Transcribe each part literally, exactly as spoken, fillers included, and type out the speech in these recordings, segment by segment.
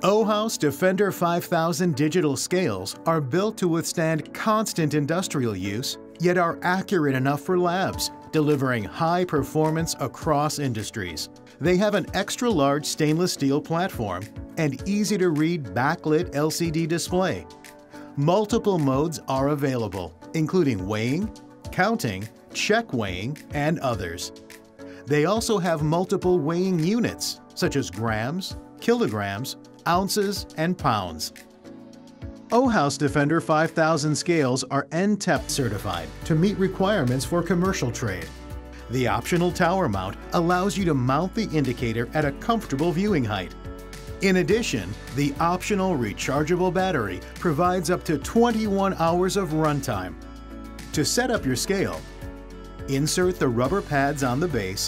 Ohaus Defender five thousand digital scales are built to withstand constant industrial use, yet are accurate enough for labs, delivering high performance across industries. They have an extra-large stainless steel platform and easy-to-read backlit L C D display. Multiple modes are available, including weighing, counting, check weighing, and others. They also have multiple weighing units, such as grams, kilograms, ounces, and pounds. Ohaus Defender five thousand scales are N T E P certified to meet requirements for commercial trade. The optional tower mount allows you to mount the indicator at a comfortable viewing height. In addition, the optional rechargeable battery provides up to twenty-one hours of runtime. To set up your scale, insert the rubber pads on the base,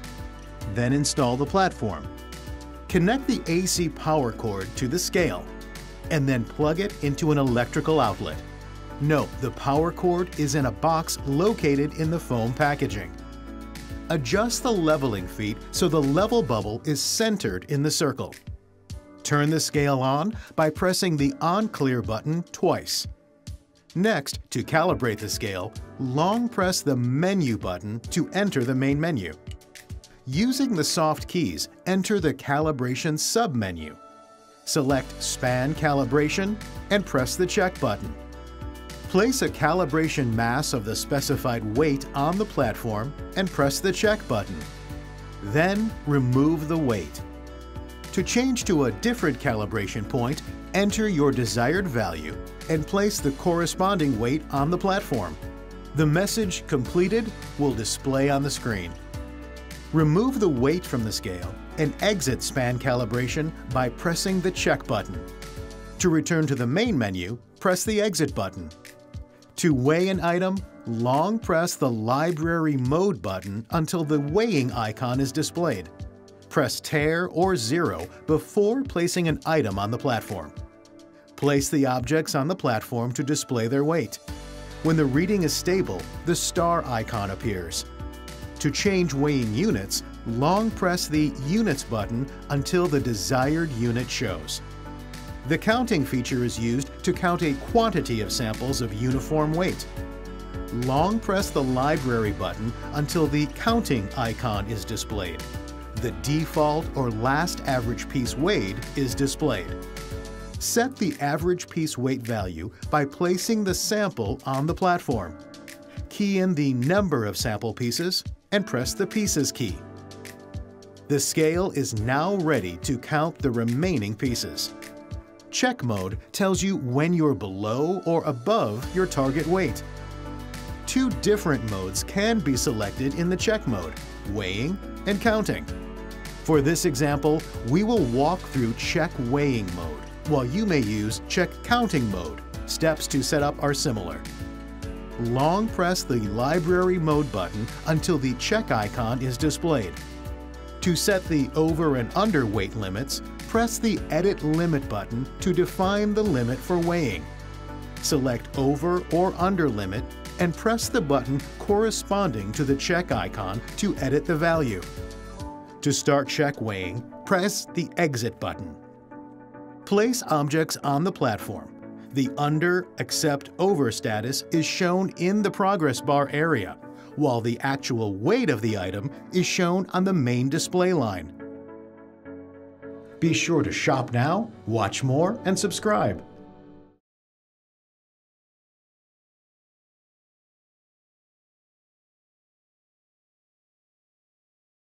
then install the platform. Connect the A C power cord to the scale, and then plug it into an electrical outlet. Note, the power cord is in a box located in the foam packaging. Adjust the leveling feet so the level bubble is centered in the circle. Turn the scale on by pressing the On Clear button twice. Next, to calibrate the scale, long press the Menu button to enter the main menu. Using the soft keys, enter the Calibration submenu. Select Span Calibration and press the check button. Place a calibration mass of the specified weight on the platform and press the check button. Then remove the weight. To change to a different calibration point, enter your desired value and place the corresponding weight on the platform. The message "Completed" will display on the screen. Remove the weight from the scale and exit span calibration by pressing the check button. To return to the main menu, press the exit button. To weigh an item, long press the library mode button until the weighing icon is displayed. Press tare or zero before placing an item on the platform. Place the objects on the platform to display their weight. When the reading is stable, the star icon appears. To change weighing units, long press the Units button until the desired unit shows. The counting feature is used to count a quantity of samples of uniform weight. Long press the Library button until the counting icon is displayed. The default or last average piece weighed is displayed. Set the average piece weight value by placing the sample on the platform. Key in the number of sample pieces and press the Pieces key. The scale is now ready to count the remaining pieces. Check mode tells you when you're below or above your target weight. Two different modes can be selected in the check mode: weighing and counting. For this example, we will walk through check weighing mode, while you may use check counting mode. Steps to set up are similar. Long press the Library mode button until the check icon is displayed. To set the over and under weight limits, press the Edit Limit button to define the limit for weighing. Select Over or Under Limit and press the button corresponding to the check icon to edit the value. To start check weighing, press the Exit button. Place objects on the platform. The Under, Except, Over status is shown in the progress bar area, while the actual weight of the item is shown on the main display line. Be sure to shop now, watch more, and subscribe.